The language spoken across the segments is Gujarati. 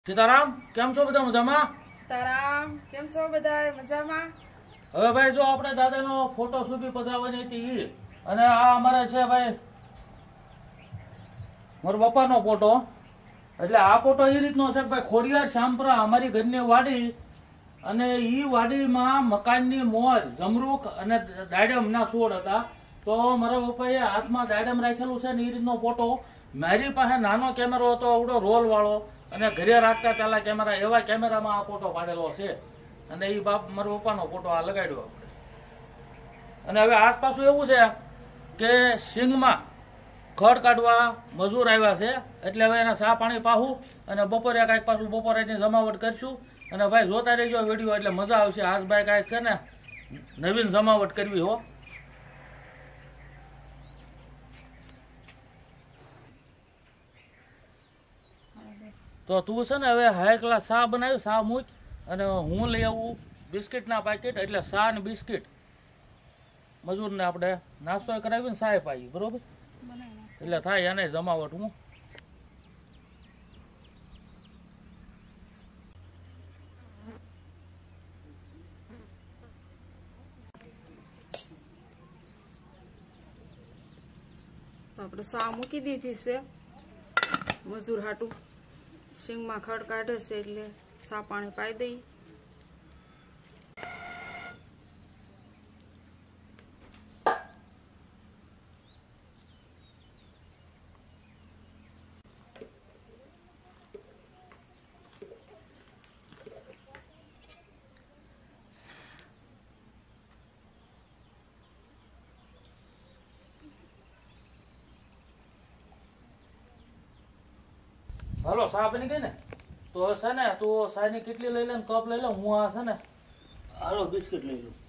સીતારામ, કેમ છો બધા મજામાં? સીતારામ, કેમ છો બધા મજામાં? હવે ભાઈ જો આપણે દાદાનો ફોટો સુધી પધરાવવાની હતી ઈ અને આ અમારે છે ભાઈ મારા પપ્પાનો ફોટો. એટલે આ ફોટો એ રીતનો છે કે ભાઈ ખોડિયાર શામપરા અમારી ઘરની વાડી અને ઈ વાડીમાં મકાનની મોજ જમરૂખ અને દાડમના છોડ હતા. તો મારા પપ્પાએ હાથમાં દાડમ રાખેલું છે ને એ રીતનો ફોટો. મારી પાસે નાનો કેમેરો હતો આવડો રોલ વાળો અને ઘરે રાખતા પેલા કેમેરા એવા કેમેરામાં આ ફોટો પાડેલો છે અને એ બાપ મારા પપ્પાનો ફોટો આ લગાડ્યો આપણે. અને હવે આજ પાછું એવું છે કે સિંગમાં ખડ કાઢવા મજૂર આવ્યા છે એટલે હવે એને ચા પાણી પાહું અને બપોરે કાંઈક પાછું બપોરેની જમાવટ કરશું. અને ભાઈ જોતા રહેજો વિડીયો એટલે મજા આવશે. આજ ભાઈ કાંઈક છે ને નવીન જમાવટ કરવી હો. તો તું છે ને હવે હાઈ ક્લાસ ચા બનાવી ચા મૂક અને હું લઈ આવું બિસ્કિટના પેકેટ. એટલે ચા ને બિસ્કિટ મજૂરને આપણે નાસ્તો કરાવીને ચાય પાઈ બરોબર એટલે થાય એને જમાવટ. હું આપણે સા મૂકી દીધી છે મજૂર હાટું. સિંગમાં ખડ કાઢે છે એટલે સા પાણી પાઈ દઈ. હાલો ચા બની ગઈ ને તો હવે છે ને તું ચાની કેટલી લઈ લે ને કપ લઈ લે. હું આ છે ને હાલો બિસ્કિટ લઈ લઉં.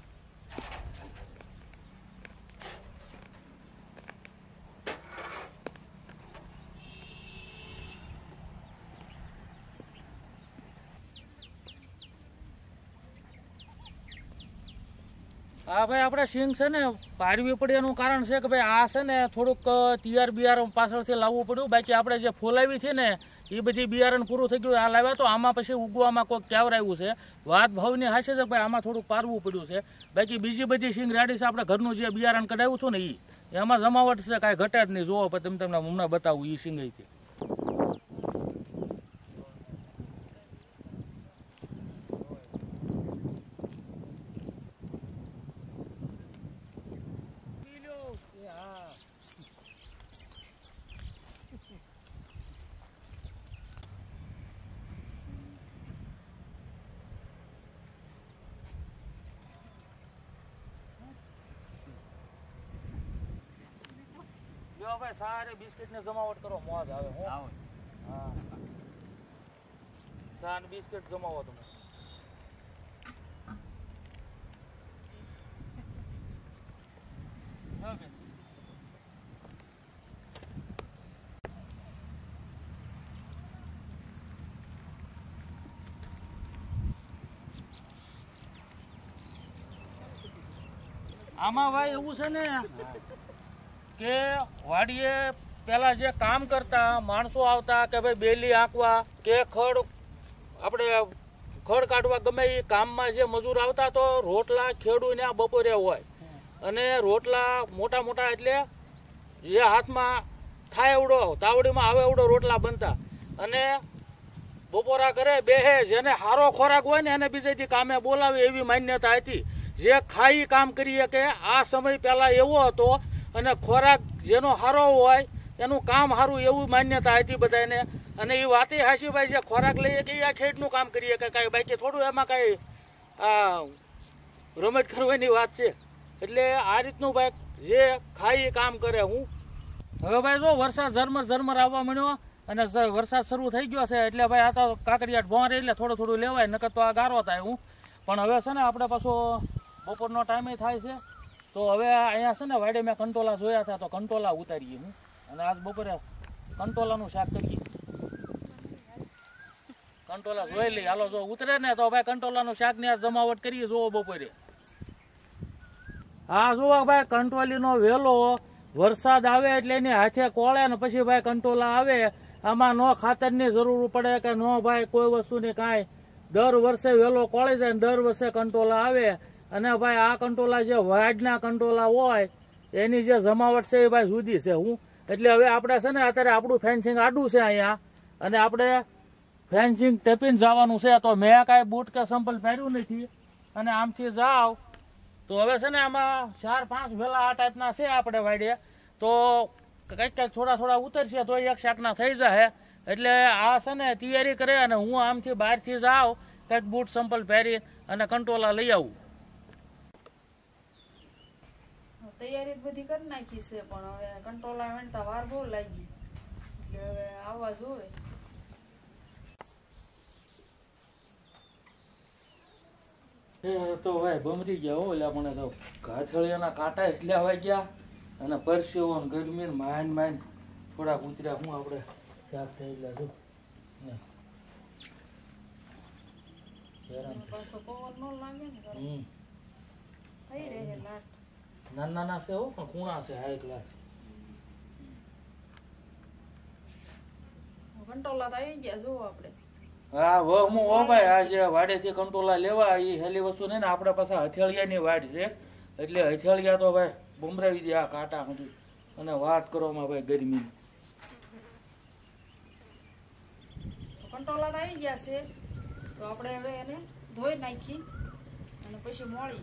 હા ભાઈ આપણે સિંગ છે ને પાડવી પડે એનું કારણ છે કે ભાઈ આ છે ને થોડુંક તૈયાર બિયારણ પાછળથી લાવવું પડ્યું. બાકી આપણે જે ફોલાવી છે ને એ બધી બિયારણ પૂરું થઈ ગયું આ લાવ્યા તો આમાં પછી ઉગવામાં કોઈક કેવરાયું છે. વાત ભાવની હાશે છે ભાઈ આમાં થોડુંક પારવું પડ્યું છે. બાકી બીજી બધી સિંગ રેડી છે. આપણે ઘરનું જે બિયારણ કઢાવ્યું હતું ને એમાં જમાવટ છે કાંઈ ઘટે જ નહીં. જોવો પછી તમને હમણાં બતાવું એ સિંગ હતી. ભાઈ સારી બિસ્કિટ ને જમાવટ કરો મોજ આવે. હું હા ચા ને બિસ્કિટ જમાવો તમે. આમાં ભાઈ એવું છે ને કે વાડીએ પેલા જે કામ કરતા માણસો આવતા કે ભાઈ બેલી આંકવા કે ખડ આપણે ખડ કાઢવા ગમે એ કામમાં જે મજૂર આવતા તો રોટલા ખેડૂને બપોરે હોય અને રોટલા મોટા મોટા એટલે જે હાથમાં થાય એવડો તાવડીમાં આવે એવડો રોટલા બનતા અને બપોરા કરે બેહે. જેને સારો ખોરાક હોય ને એને બીજેથી કામે બોલાવે એવી માન્યતા હતી. જે ખાઈ કામ કરીએ કે આ સમય પહેલા એવો હતો અને ખોરાક જેનો સારો હોય એનું કામ સારું એવું માન્યતા હતી બધાને. અને એ વાતે હાશી ભાઈ જે ખોરાક લઈએ કે આ ખેડનું કામ કરીએ કે કાંઈ બાકી થોડું એમાં કાંઈ આ રમત કરવાની વાત છે. એટલે આ રીતનું ભાઈ જે ખાઈ કામ કરે. હું હવે ભાઈ જો વરસાદ ઝરમર આવવા માંડ્યો અને વરસાદ શરૂ થઈ ગયો છે એટલે ભાઈ આ તો કાકડિયાટ ભોંરે એટલે થોડું થોડું લેવાય નકર તો આ ગારો થાય. હું પણ હવે છે ને આપણે પાછો બપોરનો ટાઈમે થાય છે તો હવે અહીંયા છે ને વાડે મેં કંટોલા જોયા હતા તો કંટોલા ઉતારીએ હું અને આજ બપોરે કંટોલાનું શાક કરીએ. કંટોલા જોઈ લઈએ હાલો. જો ઉતરે ને તો ભાઈ કંટોલાનું શાક ની આજ જમાવટ કરીએ. જોવો બપોરે હા જુઓ ભાઈ કંટોલીનો વેલો વરસાદ આવે એટલે એની હાથે કોળે ને પછી ભાઈ કંટોલા આવે આમાં નો ખાતરની જરૂર પડે કે નો ભાઈ કોઈ વસ્તુની કાંઈ. દર વર્ષે વેલો કોળી જાય ને દર વર્ષે કંટોલા આવે. અને ભાઈ આ કંટોલા જે વાડના કંટોલા હોય એની જે જમાવટ છે એ ભાઈ જુદી છે. હું એટલે હવે આપણે છે ને અત્યારે આપણું ફેન્સિંગ આડું છે અહીંયા અને આપણે ફેન્સિંગ ટેપીને જવાનું છે. તો મેં કાંઈ બૂટ કે સંપલ પહેર્યું નથી અને આમથી જાવ તો હવે છે ને આમાં 4-5 વેલા આ ટાઈપના છે આપણે વાડે. તો કંઈક થોડા ઉતરશે તો એક શાકના થઈ જાય. એટલે આ છે ને તૈયારી કરે અને હું આમથી બહારથી જાઉં કંઈક બૂટ સંપલ પહેરી અને કંટોલા લઈ આવું. તૈયારી બધી કરી નાખી છે પણ હવે કંટોલા વેણતા વાર બહુ લાગી એટલે હવે આવવા જોવે. તો ભાઈ બમરી ગયા હો. એટલે મને તો ગાથળિયાના કાંટા એટલે હવાઈ ગયા અને પરસેવો ને ગરમી ને માઇન થોડાક ઉતર્યા. હું આપણે શાક થઈ ગયા છું પાછો પવન નો લાગે ને થઈ રહે લાટ. નાના છે હો પણ કુણા છે હાઈ ક્લાસ. કંટોલા તો આવી ગયા જોવો આપણે. હા હું હો ભાઈ આ જે વાડેથી કંટોલા લેવા એ હેલી વસ્તુ નહીં ને. આપણે પાછા હથિયાળિયાની વાડ છે એટલે હથિયાળિયા તો ભાઈ બમરાવી દે આ કાંટા સુધી. અને વાત કરવામાં ભાઈ ગરમી. કંટોલા તો આવી ગયા છે તો આપણે હવે એને ધોઈ નાખી અને પછી મોળી.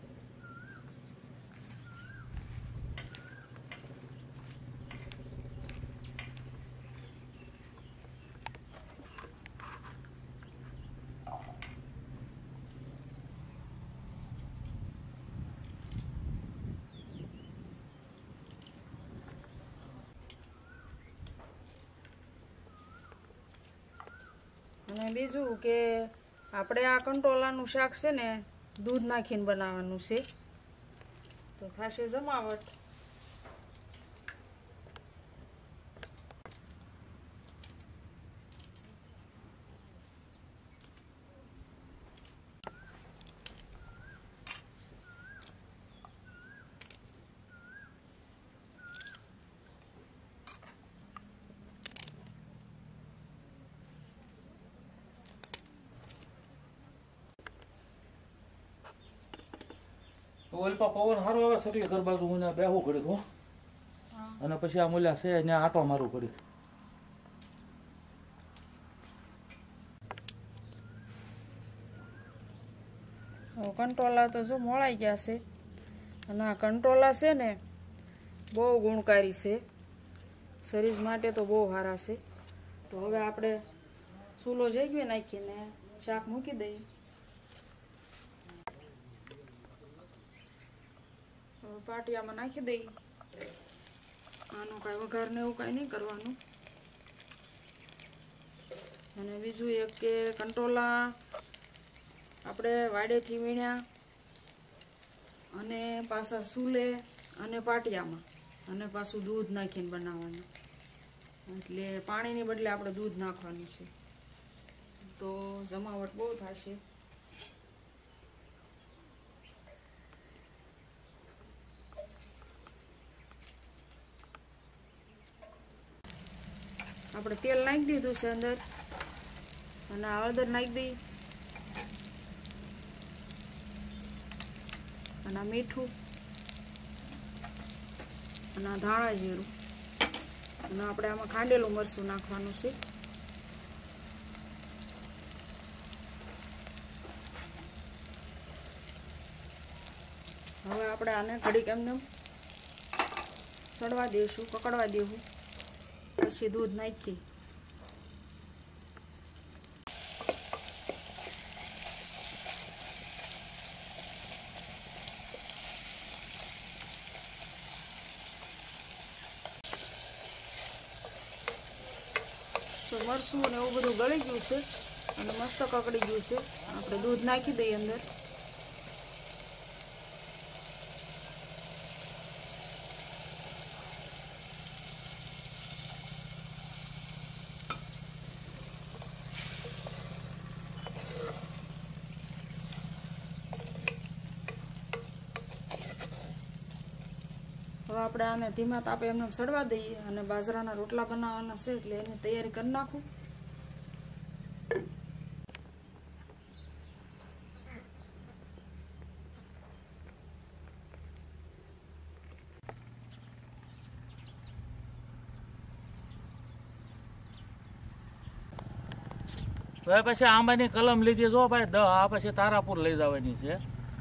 અને બીજું કે આપણે આ કંટોલાનું શાક છે ને દૂધ નાખીને બનાવવાનું છે તો થશે જમાવટ. ઓલપા પવન સારો આવે સકલી ઘર બાજુ હું બેહું ઘડીક હો. અને પછી આ મૂલ્યા છે એને આટો મારવું ઘડીક. કંટોલા તો જો મોળાઈ ગયા છે અને આ કંટોલા છે ને બહુ ગુણકારી છે, શરીર માટે તો બહુ સારા છે. તો હવે આપણે ચૂલો જગ્યા નાખીને શાક મૂકી દઈએ. પાટિયામાં નાખી દઈ. આનું કઈ વઘાર ને એવું કઈ નહીં કરવાનું. અને બીજું એક કે કંટોલા આપણે વાડેથી વીણ્યા અને પાછા ચૂલે અને પાટિયામાં અને પાછું દૂધ નાખીને બનાવવાનું. એટલે પાણીની બદલે આપણે દૂધ નાખવાનું છે તો જમાવટ બહુ થશે. આપણે તેલ નાખી દીધું છે અંદર અને હળદર નાખી દઈ અને મીઠું અને ધાણા જીરું અને આપણે આમાં ખાંડેલું મરચું નાખવાનું છે. હવે આપણે આને ઘડીક એમને સડવા દઈશું, પકડવા દેવું, પછી દૂધ નાખી. તો મરચું ને એવું બધું ગળી ગયું છે અને મસ્ત કકડી ગયું છે. આપણે દૂધ નાખી દઈએ અંદર. હવે આપણે આને ધીમા તાપે એમને સડવા દઈએ અને બાજરાના રોટલા બનાવવાના છે એટલે એની તૈયારી કરી નાખું. હવે પછી આંબાની કલમ લીધી જો ભાઈ 10 આ પછી તારાપુર લઈ જવાની છે.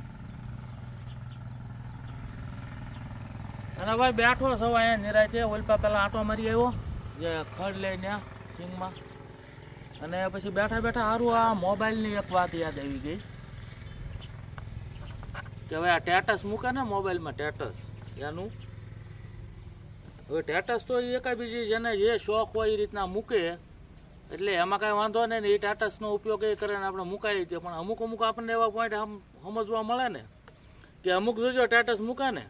અને ભાઈ બેઠો છો અહીંયા નિરાયતે ઓલપા પેલા આંટો મારી આવ્યો જે ખડ લઈને સિંગમાં. અને પછી બેઠા બેઠા સારું આ મોબાઈલની એક વાત યાદ આવી ગઈ કે હવે આ સ્ટેટસ મૂકે ને મોબાઈલમાં સ્ટેટસ એનું. હવે સ્ટેટસ તો એકાય બીજી જેને જે શોખ હોય એ રીતના મૂકે એટલે એમાં કાંઈ વાંધો નહીં ને. એ સ્ટેટસનો ઉપયોગ એ કરે ને આપણે મુકાઈ દઈએ. પણ અમુક અમુક આપણને એવા પોઈન્ટ સમજવા મળે ને કે અમુક જોજો સ્ટેટસ મૂકે ને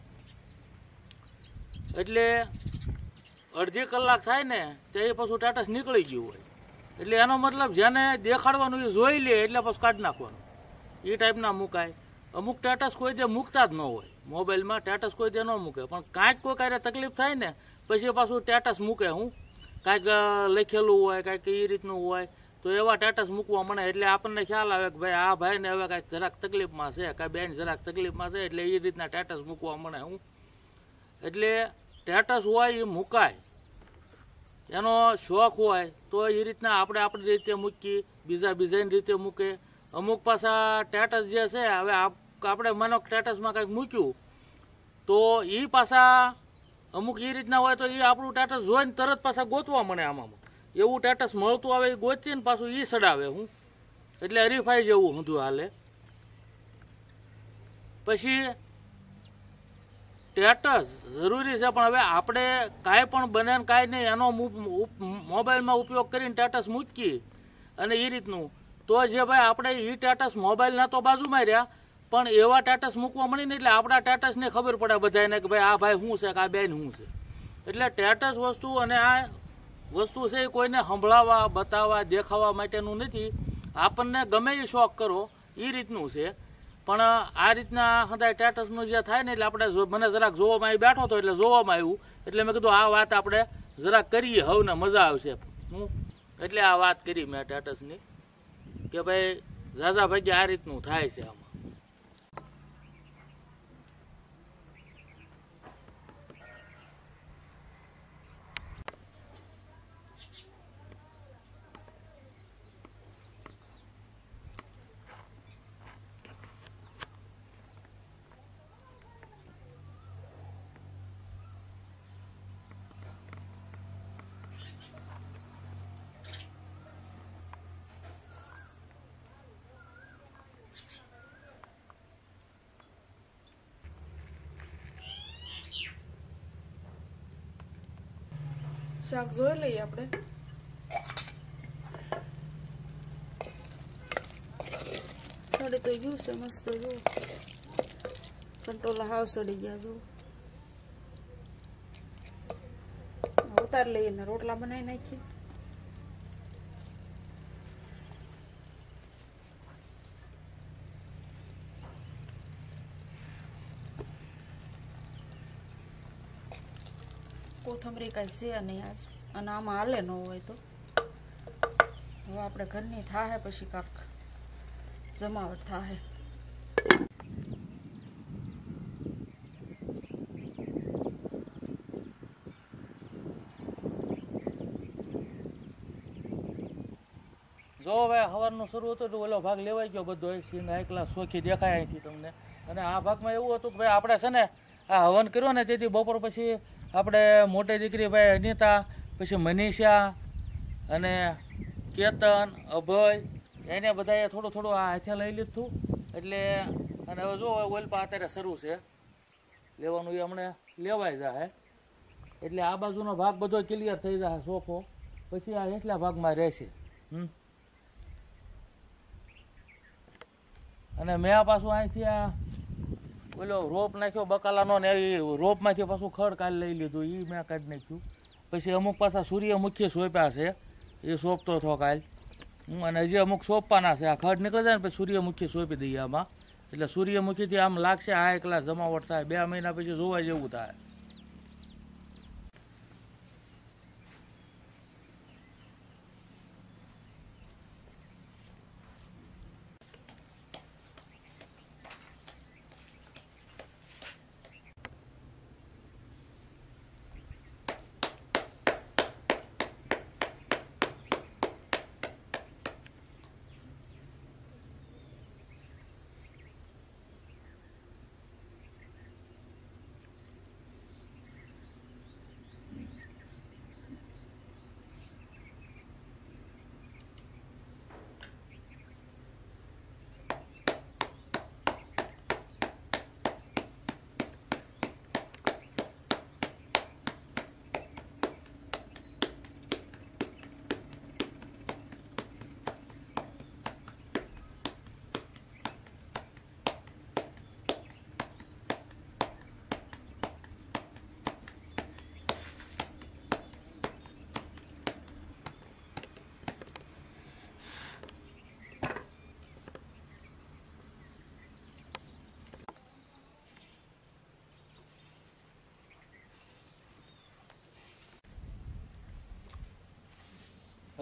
એટલે અડધી કલાક થાય ને તે પાછું સ્ટેટસ નીકળી ગયું હોય. એટલે એનો મતલબ જેને દેખાડવાનું એ જોઈ લે એટલે પછી કાઢી નાખવાનું. એ ટાઈપના મુકાય. અમુક સ્ટેટસ કોઈ દે મૂકતા જ ન હોય મોબાઈલમાં. સ્ટેટસ કોઈ દે ન મૂકે પણ કાંઈક કોઈ કાંઈ તકલીફ થાય ને પછી પાછું સ્ટેટસ મૂકે. હું કાંઈક લખેલું હોય કાંઈક એ રીતનું હોય તો એવા સ્ટેટસ મૂકવા મળે એટલે આપણને ખ્યાલ આવે કે ભાઈ આ ભાઈને હવે કાંઈક જરાક તકલીફમાં છે કાંઈ બેન જરાક તકલીફમાં છે એટલે એ રીતના સ્ટેટસ મૂકવા મળે. હું એટલે સ્ટેટસ હોય એ મુકાય. એનો શોખ હોય તો એ રીતના આપણે આપણી રીતે મૂકીએ, બીજા બીજાની રીતે મૂકે. અમુક પાછા સ્ટેટસ જે છે હવે આપણે માનો સ્ટેટસમાં કંઈક મૂક્યું તો એ પાછા અમુક એ રીતના હોય તો એ આપણું સ્ટેટસ જોઈને તરત પાછા ગોતવા મળે. આમાં એવું સ્ટેટસ મળતું આવે એ ગોતીએ ને પાછું એ સડાવે. હું એટલે હરીફાઈ જેવું ઊંધું હાલે. પછી સ્ટેટસ જરૂરી છે પણ હવે આપણે કાંઈ પણ બને ને કાંઈ નહીં એનો મોબાઈલમાં ઉપયોગ કરીને સ્ટેટસ મૂકીએ અને એ રીતનું તો જે ભાઈ આપણે એ સ્ટેટસ મોબાઈલના તો બાજુમાં રહ્યા પણ એવા સ્ટેટસ મૂકવા મળી ને એટલે આપણા સ્ટેટસને ખબર પડે બધાને કે ભાઈ આ ભાઈ શું છે કે આ બેન શું છે. એટલે સ્ટેટસ વસ્તુ અને આ વસ્તુ છે એ કોઈને સંભળાવવા બતાવવા દેખાવા માટેનું નથી. આપણને ગમે એ શોખ કરો એ રીતનું છે. પણ આ રીતના સદાય સ્ટેટસનું જે થાય ને એટલે આપણે મને જરાક જોવામાં આવી બેઠો હતો એટલે જોવામાં આવ્યું એટલે મેં કીધું આ વાત આપણે જરાક કરીએ હવને મજા આવશે. હું એટલે આ વાત કરી મેં સ્ટેટસની કે ભાઈ ઝાઝા ભાગ્ય આ રીતનું થાય છે આમાં. શાક જોઈ લઈએ આપણે. સડી તો ગયું છે મસ્ત. જો કંટોલા હાવ સડી ગયા. જો ઉતાર લઈએ ને રોટલા બનાવી નાખીએ. કોથમરી કાંઈ છે નહીં આજ અને આમાં હાલે ન હોય તો હવે આપણે ઘરની થાહે પછી કાંક જમાવટ થાહે. જો હવે સવારનું શરૂ હતું તો ઓલો ભાગ લેવાઈ ગયો બધો સીન હાઈ ક્લાસ સોખી દેખાય અહીંથી તમને. અને આ ભાગમાં એવું હતું કે ભાઈ આપણે છે ને આ હવન કર્યો ને તેથી બપોર પછી આપણે મોટી દીકરી ભાઈ અનિતા પછી મનીષા અને કેતન અભય એને બધાએ થોડું થોડું આ હાથે લઈ લીધું. એટલે અને હવે જો ઓલપા અત્યારે શરૂ છે લેવાનું એ હમણાં લેવાઈ જાય એટલે આ બાજુનો ભાગ બધો ક્લિયર થઈ જાય સોફો પછી આ એટલા ભાગમાં રહેશે. અને મેં આ પાછું અહીંથી આ ઓલો રોપ નાખ્યો બકાલાનો ને એ રોપમાંથી પાછું ખડ કાઢી લઈ લીધું એ મેં કાઢી નાખ્યું. પછી અમુક પાછા સૂર્યમુખી સોંપ્યા છે એ સોંપતો હતો કાલ. અને હજી અમુક સોંપવાના છે. આ ખડ નીકળી જાય ને પછી સૂર્યમુખી સોંપી દઈએ આમાં એટલે સૂર્યમુખીથી આમ લાગશે આ એકલા જમાવટ થાય. 2 મહિના પછી જોવા જેવું થાય.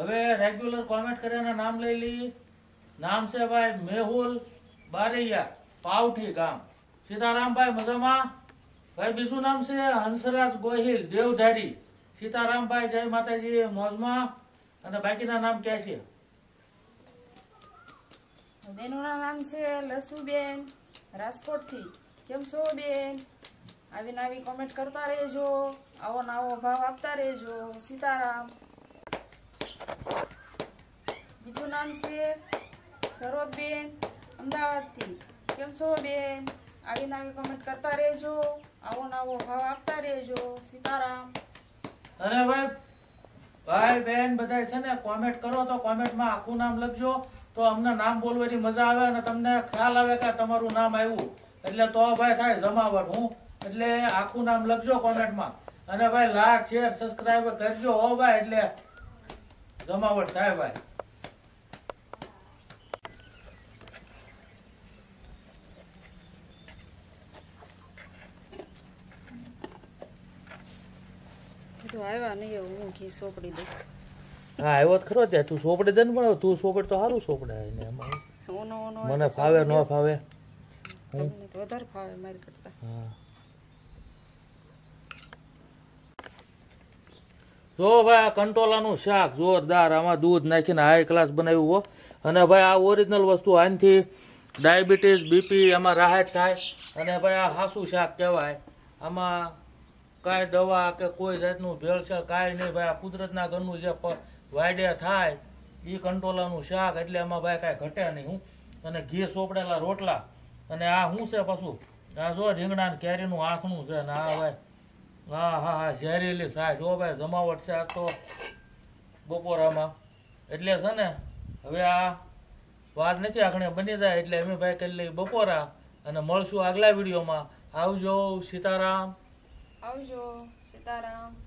હવે રેગ્યુલર કોમેન્ટ કરીને નામ લઈ લી. નામ છે ભાઈ મેહુલ બારૈયા, પાવઠી ગામ. સીતારામભાઈ મજામાં? ભાઈ બીજું નામ છે હંસરાજ ગોહિલ દેવધારી. સીતારામભાઈ જય માતાજી મોજમાં. અને બાકીના નામ ક્યાં છે? બેનનું નામ છે લસુબેન રાજકોટથી. કેમ છો બેન? આવીને આવી કોમેન્ટ કરતા રહેજો, આવો નવો ભાવ આપતા રહેજો. સીતારામ. બીજું નામ છે સરોજબેન અમદાવાદથી. કેમ છો બેન? આવીને આવી કોમેન્ટ કરતા રહેજો, આવો નવો ભાવ આપતા રહેજો. સીતારામ. અને ભાઈ બેન બધા છે ને કોમેન્ટ કરો તો કોમેન્ટમાં આખું નામ લખજો, તો અમને નામ બોલવાની મજા આવે અને તમને ખ્યાલ આવે કે તમારું નામ આવ્યું એટલે તો ભાઈ થાય જમાવટ. હું એટલે આખું નામ લખજો કોમેન્ટમાં. અને ભાઈ લાઈક શેર સબસ્ક્રાઇબ કરજો હો ભાઈ, એટલે જમાવટ થાય ભાઈ. તો આવ્યા નહીં એવું હું ઘી સોપડી દઉં. હા આવ્યો ખરો ત્યાં. તું સોપડે દે ને, પણ તું સોપડ તો સારું સોપડે. મને ફાવે ન ફાવે તમને તો વધારે ફાવે મારી કરતા. જો ભાઈ આ કંટોલાનું શાક જોરદાર, આમાં દૂધ નાખીને હાઈ ક્લાસ બનાવ્યું હો. અને ભાઈ આ ઓરિજિનલ વસ્તુ, આનાથી ડાયાબિટીસ બીપી એમાં રાહત થાય. અને ભાઈ આ હાસું શાક કહેવાય. આમાં કાંઈ દવા કે કોઈ જાતનું ભેળસેળ કાંઈ નહીં ભાઈ. આ કુદરતના ઘરનું જે વાયડે થાય એ કંટોલાનું શાક, એટલે એમાં ભાઈ કાંઈ ઘટે નહીં. હું અને ઘી સોપડેલા રોટલા. અને આ શું છે પાછું? આ જો રીંગણા ને કેરીનું આંખનું છે. ને આ ભાઈ હા હા હા ઝેરીલી સાસ. જો ભાઈ જમાવટ છે આ તો બપોરામાં. એટલે છે ને હવે આ વાર નથી આખણે બની જાય એટલે અમે ભાઈ કરી લઈ બપોરા. અને મળશું આગલા વિડીયોમાં. આવજો. સીતારામ. આવજો. સીતારામ.